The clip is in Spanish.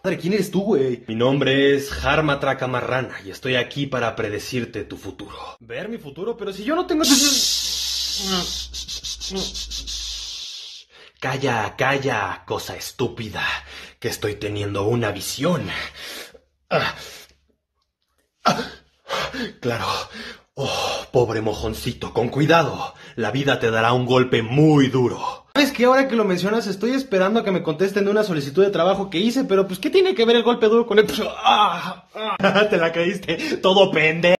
Madre, ¿quién eres tú, güey? Mi nombre es Harmatra Camarrana y estoy aquí para predecirte tu futuro. ¿Ver mi futuro? Pero si yo no tengo... Calla, calla, cosa estúpida, que estoy teniendo una visión. Claro. Oh, pobre mojoncito, con cuidado. La vida te dará un golpe muy duro. ¿Sabes qué? Ahora que lo mencionas, estoy esperando a que me contesten de una solicitud de trabajo que hice, pero pues, ¿qué tiene que ver el golpe duro con el... Te la creíste, todo pendejo.